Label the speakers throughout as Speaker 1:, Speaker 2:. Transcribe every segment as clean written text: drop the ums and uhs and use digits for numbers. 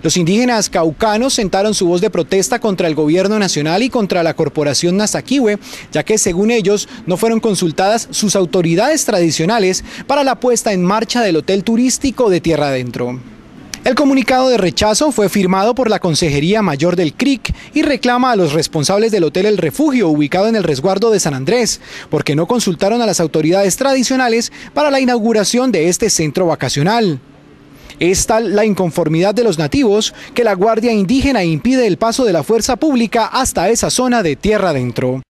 Speaker 1: Los indígenas caucanos sentaron su voz de protesta contra el gobierno nacional y contra la corporación Nasaquiwe, ya que según ellos no fueron consultadas sus autoridades tradicionales para la puesta en marcha del hotel turístico de Tierra Adentro. El comunicado de rechazo fue firmado por la Consejería Mayor del CRIC y reclama a los responsables del Hotel El Refugio, ubicado en el resguardo de San Andrés, porque no consultaron a las autoridades tradicionales para la inauguración de este centro vacacional. Es tal la inconformidad de los nativos que la Guardia Indígena impide el paso de la fuerza pública hasta esa zona de Tierra Adentro.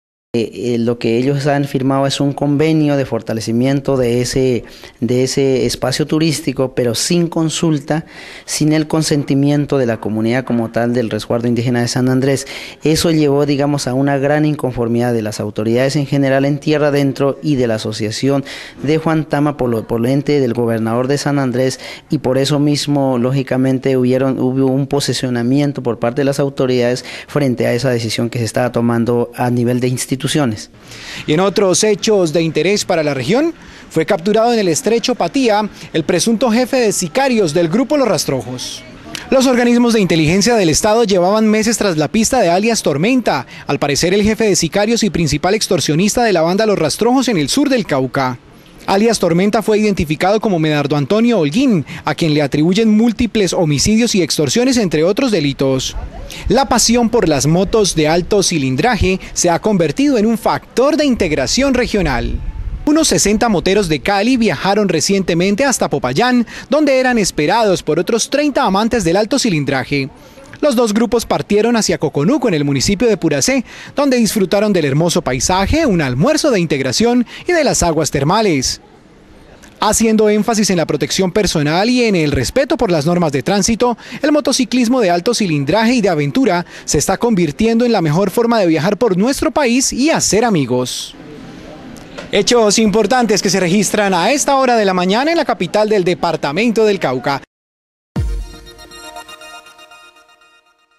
Speaker 2: Lo que ellos han firmado es un convenio de fortalecimiento de ese espacio turístico, pero sin consulta, sin el consentimiento de la comunidad como tal del resguardo indígena de San Andrés. Eso llevó, digamos, a una gran inconformidad de las autoridades en general en Tierra Adentro y de la asociación de Juan Tama por el ente del gobernador de San Andrés, y por eso mismo, lógicamente, hubo un posicionamiento por parte de las autoridades frente a esa decisión que se estaba tomando a nivel de instituciones.
Speaker 1: Y en otros hechos de interés para la región, fue capturado en el estrecho Patía el presunto jefe de sicarios del grupo Los Rastrojos. Los organismos de inteligencia del Estado llevaban meses tras la pista de alias Tormenta, al parecer el jefe de sicarios y principal extorsionista de la banda Los Rastrojos en el sur del Cauca. Alias Tormenta fue identificado como Medardo Antonio Holguín, a quien le atribuyen múltiples homicidios y extorsiones, entre otros delitos. La pasión por las motos de alto cilindraje se ha convertido en un factor de integración regional. Unos 60 moteros de Cali viajaron recientemente hasta Popayán, donde eran esperados por otros 30 amantes del alto cilindraje. Los dos grupos partieron hacia Coconuco, en el municipio de Puracé, donde disfrutaron del hermoso paisaje, un almuerzo de integración y de las aguas termales. Haciendo énfasis en la protección personal y en el respeto por las normas de tránsito, el motociclismo de alto cilindraje y de aventura se está convirtiendo en la mejor forma de viajar por nuestro país y hacer amigos. Hechos importantes que se registran a esta hora de la mañana en la capital del departamento del Cauca.